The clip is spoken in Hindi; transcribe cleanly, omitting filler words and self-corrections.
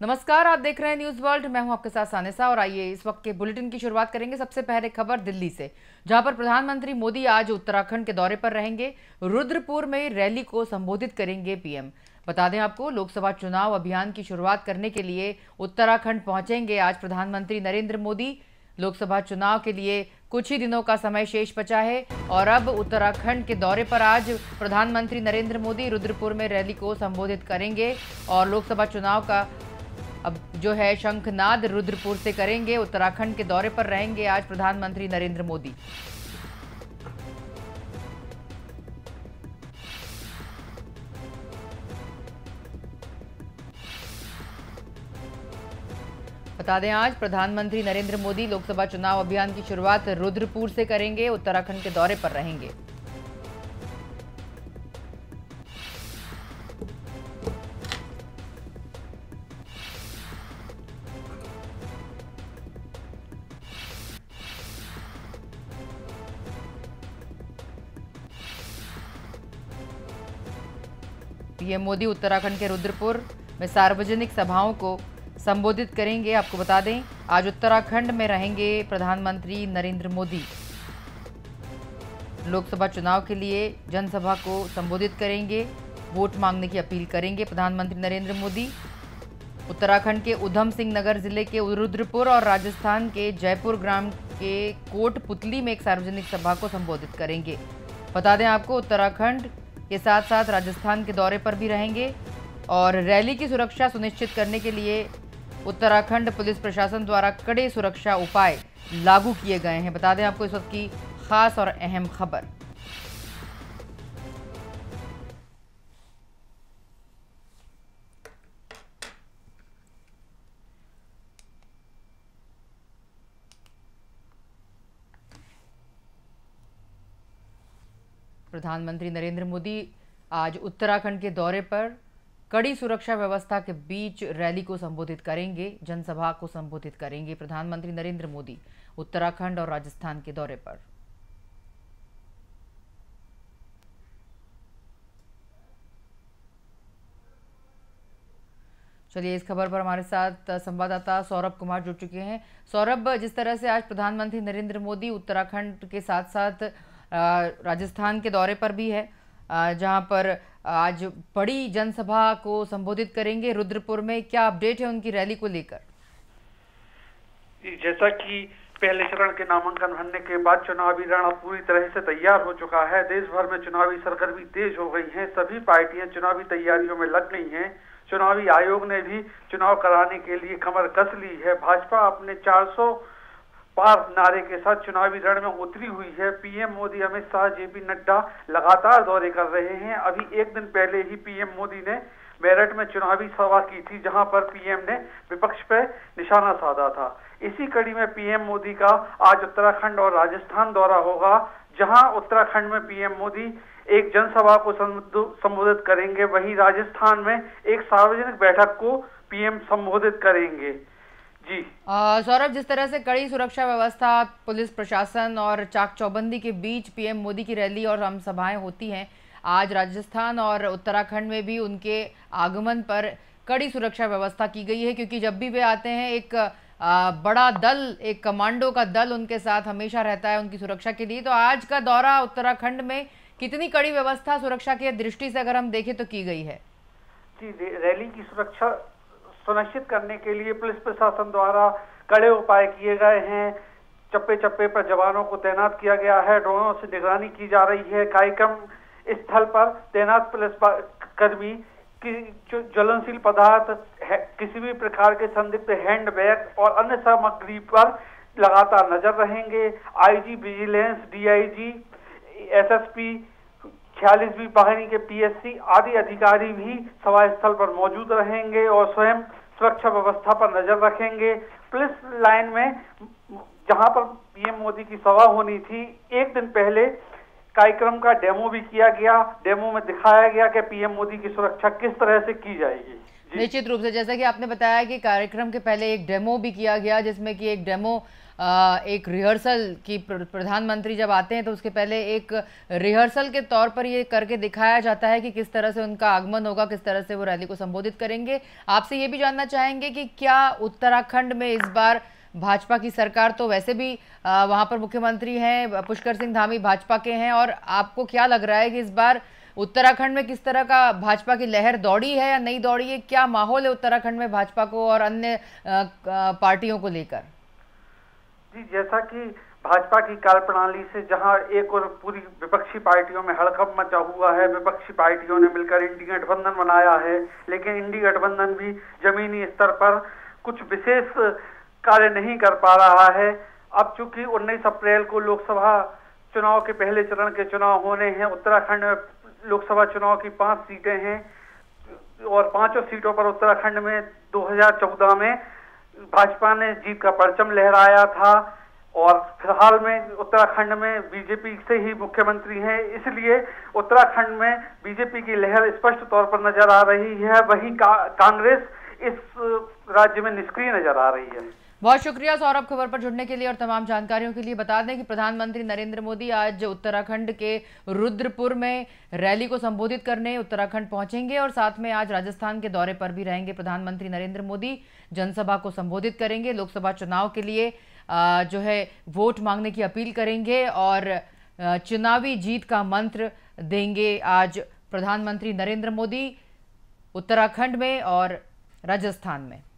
नमस्कार, आप देख रहे हैं न्यूज वर्ल्ड। मैं हूं आपके साथ सानिसा और आइए इस वक्त के बुलेटिन की शुरुआत करेंगे। सबसे पहले खबर दिल्ली से, जहां पर प्रधानमंत्री मोदी आज उत्तराखंड के दौरे पर रहेंगे। रुद्रपुर में रैली को संबोधित करेंगे पीएम। बता दें आपको, लोकसभा चुनाव अभियान की शुरुआत करने के लिए उत्तराखंड पहुंचेंगे आज प्रधानमंत्री नरेंद्र मोदी। लोकसभा चुनाव के लिए कुछ ही दिनों का समय शेष बचा है और अब उत्तराखंड के दौरे पर आज प्रधानमंत्री नरेंद्र मोदी रुद्रपुर में रैली को संबोधित करेंगे और लोकसभा चुनाव का अब जो है शंखनाद रुद्रपुर से करेंगे। उत्तराखंड के दौरे पर रहेंगे आज प्रधानमंत्री नरेंद्र मोदी। बता दें, आज प्रधानमंत्री नरेंद्र मोदी लोकसभा चुनाव अभियान की शुरुआत रुद्रपुर से करेंगे, उत्तराखंड के दौरे पर रहेंगे। पीएम मोदी उत्तराखंड के रुद्रपुर में सार्वजनिक सभाओं को संबोधित करेंगे। आपको बता दें, आज उत्तराखंड में रहेंगे प्रधानमंत्री नरेंद्र मोदी। लोकसभा चुनाव के लिए जनसभा को संबोधित करेंगे, वोट मांगने की अपील करेंगे प्रधानमंत्री नरेंद्र मोदी। उत्तराखंड के उधम सिंह नगर जिले के रुद्रपुर और राजस्थान के जयपुर ग्राम के कोटपुतली में एक सार्वजनिक सभा को संबोधित करेंगे। बता दें आपको, उत्तराखंड के साथ साथ राजस्थान के दौरे पर भी रहेंगे और रैली की सुरक्षा सुनिश्चित करने के लिए उत्तराखंड पुलिस प्रशासन द्वारा कड़े सुरक्षा उपाय लागू किए गए हैं। बता दें आपको इस वक्त की खास और अहम खबर। प्रधानमंत्री नरेंद्र मोदी आज उत्तराखंड के दौरे पर कड़ी सुरक्षा व्यवस्था के बीच रैली को संबोधित करेंगे, जनसभा को संबोधित करेंगे। प्रधानमंत्री नरेंद्र मोदी उत्तराखंड और राजस्थान के दौरे पर। चलिए, इस खबर पर हमारे साथ संवाददाता सौरभ कुमार जुड़ चुके हैं। सौरभ, जिस तरह से आज प्रधानमंत्री नरेंद्र मोदी उत्तराखंड के साथ साथ राजस्थान के दौरे पर भी है, जहां पर आज बड़ी जनसभा को संबोधित करेंगे रुद्रपुर में, क्या अपडेट है उनकी रैली को लेकर? जैसा कि पहले चरण के नामांकन भरने के बाद चुनावी रण अब पूरी तरह से तैयार हो चुका है। देश भर में चुनावी सरगर्मी तेज हो गई है, सभी पार्टियां चुनावी तैयारियों में लग गई हैं। चुनावी आयोग ने भी चुनाव कराने के लिए कमर कस ली है। भाजपा अपने 400 पार नारे के साथ चुनावी रण में उतरी हुई है। पीएम मोदी, अमित शाह, जेपी नड्डा लगातार दौरे कर रहे हैं। अभी एक दिन पहले ही पीएम मोदी ने मेरठ में चुनावी सभा की थी, जहां पर पीएम ने विपक्ष पर निशाना साधा था। इसी कड़ी में पीएम मोदी का आज उत्तराखंड और राजस्थान दौरा होगा, जहां उत्तराखंड में पीएम मोदी एक जनसभा को संबोधित करेंगे, वहीं राजस्थान में एक सार्वजनिक बैठक को पीएम संबोधित करेंगे। जी सौरभ, जिस तरह से कड़ी सुरक्षा व्यवस्था, पुलिस प्रशासन और चाक चौबंदी के बीच पीएम मोदी की रैली और आम सभाएं होती हैं, आज राजस्थान और उत्तराखंड में भी उनके आगमन पर कड़ी सुरक्षा व्यवस्था की गई है, क्योंकि जब भी वे आते हैं एक बड़ा दल, एक कमांडो का दल उनके साथ हमेशा रहता है उनकी सुरक्षा के लिए। तो आज का दौरा उत्तराखंड में कितनी कड़ी व्यवस्था सुरक्षा की दृष्टि से अगर हम देखें तो की गई है? जी, रैली की सुरक्षा सुनिश्चित करने के लिए पुलिस प्रशासन द्वारा कड़े उपाय किए गए हैं। चप्पे चप्पे पर जवानों को तैनात किया गया है, ड्रोनों से निगरानी की जा रही है। कार्यक्रम स्थल पर तैनात पुलिस कर्मी की ज्वलनशील पदार्थ, किसी भी प्रकार के संदिग्ध हैंडबैग और अन्य सामग्री पर लगातार नजर रहेंगे। आईजी विजिलेंस, डीआईजी, एसएसपी, 46वीं वाहिनी के पीएससी आदि अधिकारी भी सभा स्थल पर मौजूद रहेंगे और स्वयं सुरक्षा व्यवस्था पर नजर रखेंगे। पुलिस लाइन में, जहां पर पीएम मोदी की सभा होनी थी, एक दिन पहले कार्यक्रम का डेमो भी किया गया। डेमो में दिखाया गया कि पीएम मोदी की सुरक्षा किस तरह से की जाएगी। निश्चित रूप से, जैसा कि आपने बताया कि कार्यक्रम के पहले एक डेमो भी किया गया, जिसमें कि एक डेमो एक रिहर्सल की प्रधानमंत्री जब आते हैं तो उसके पहले एक रिहर्सल के तौर पर ये करके दिखाया जाता है कि किस तरह से उनका आगमन होगा, किस तरह से वो रैली को संबोधित करेंगे। आपसे ये भी जानना चाहेंगे कि क्या उत्तराखंड में इस बार भाजपा की सरकार, तो वैसे भी वहां पर मुख्यमंत्री हैं पुष्कर सिंह धामी भाजपा के हैं, और आपको क्या लग रहा है कि इस बार उत्तराखंड में किस तरह का भाजपा की लहर दौड़ी है या नहीं दौड़ी है? क्या माहौल है उत्तराखंड में भाजपा को और अन्य पार्टियों को लेकर? जी, जैसा कि भाजपा की कार्यप्रणाली से जहां एक और पूरी विपक्षी पार्टियों में हड़कंप मचा हुआ है, विपक्षी पार्टियों ने मिलकर इंडी गठबंधन बनाया है, लेकिन इंडी गठबंधन भी जमीनी स्तर पर कुछ विशेष कार्य नहीं कर पा रहा है। अब चूंकि 19 अप्रैल को लोकसभा चुनाव के पहले चरण के चुनाव होने हैं, उत्तराखंड में लोकसभा चुनाव की 5 सीटें हैं और 5 सीटों पर उत्तराखंड में 2014 में भाजपा ने जीत का परचम लहराया था और फिलहाल में उत्तराखंड में बीजेपी से ही मुख्यमंत्री हैं, इसलिए उत्तराखंड में बीजेपी की लहर स्पष्ट तौर पर नजर आ रही है। वहीं कांग्रेस इस राज्य में निष्क्रिय नजर आ रही है। बहुत शुक्रिया सौरभ, खबर पर जुड़ने के लिए और तमाम जानकारियों के लिए। बता दें कि प्रधानमंत्री नरेंद्र मोदी आज उत्तराखंड के रुद्रपुर में रैली को संबोधित करने उत्तराखंड पहुंचेंगे और साथ में आज राजस्थान के दौरे पर भी रहेंगे। प्रधानमंत्री नरेंद्र मोदी जनसभा को संबोधित करेंगे, लोकसभा चुनाव के लिए जो है वोट मांगने की अपील करेंगे और चुनावी जीत का मंत्र देंगे आज प्रधानमंत्री नरेंद्र मोदी उत्तराखंड में और राजस्थान में।